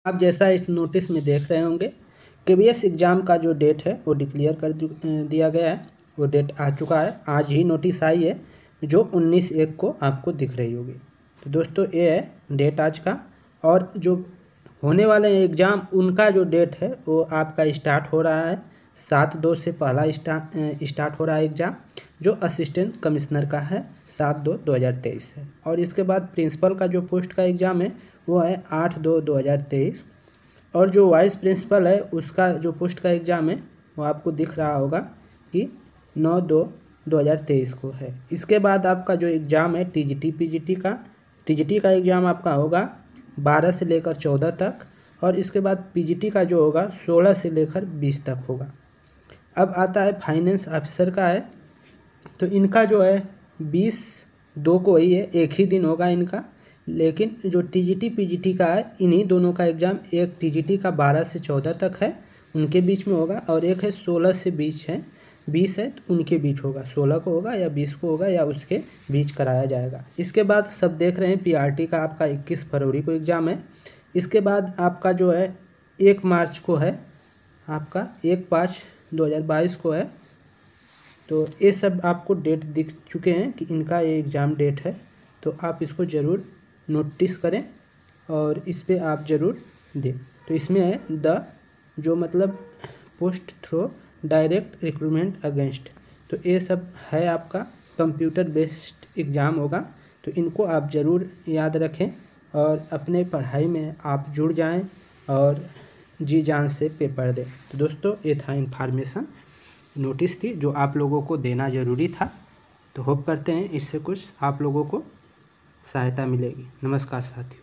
आप जैसा इस नोटिस में देख रहे होंगे केवीएस एग्ज़ाम का जो डेट है वो डिक्लेयर कर दिया गया है। वो डेट आ चुका है, आज ही नोटिस आई है जो 19/1 को आपको दिख रही होगी। तो दोस्तों ये है डेट आज का, और जो होने वाले एग्ज़ाम उनका जो डेट है वो आपका स्टार्ट हो रहा है 7/2 से पहला स्टार्ट हो रहा है एग्ज़ाम, जो असिस्टेंट कमिश्नर का है 7/2/2023 है। और इसके बाद प्रिंसिपल का जो पोस्ट का एग्ज़ाम है वो है 8/2/2023, और जो वाइस प्रिंसिपल है उसका जो पोस्ट का एग्ज़ाम है वो आपको दिख रहा होगा कि 9/2/2023 को है। इसके बाद आपका जो एग्ज़ाम है टीजीटी का एग्ज़ाम आपका होगा 12 से लेकर 14 तक, और इसके बाद पीजीटी का जो होगा 16 से लेकर 20 तक होगा। अब आता है फाइनेंस ऑफिसर का है, तो इनका जो है 20/2 को ही है, एक ही दिन होगा इनका। लेकिन जो टीजीटी पीजीटी का है इन्हीं दोनों का एग्ज़ाम, एक टीजीटी का 12 से 14 तक है उनके बीच में होगा, और एक है 16 से 20 है तो उनके बीच होगा, 16 को होगा या 20 को होगा या उसके बीच कराया जाएगा। इसके बाद सब देख रहे हैं पीआरटी का आपका 21 फरवरी को एग्ज़ाम है। इसके बाद आपका जो है 1 मार्च को है, आपका 1/5/2022 को है। तो ये सब आपको डेट दिख चुके हैं कि इनका ये एग्ज़ाम डेट है, तो आप इसको ज़रूर नोटिस करें और इस पे आप ज़रूर दें। तो इसमें है जो मतलब post through direct recruitment against, तो ये सब है आपका कंप्यूटर बेस्ड एग्ज़ाम होगा। तो इनको आप ज़रूर याद रखें और अपने पढ़ाई में आप जुड़ जाएं और जी जान से पेपर दें। तो दोस्तों ये था इन्फॉर्मेशन, नोटिस थी जो आप लोगों को देना ज़रूरी था। तो होप करते हैं इससे कुछ आप लोगों को सहायता मिलेगी। नमस्कार साथियों।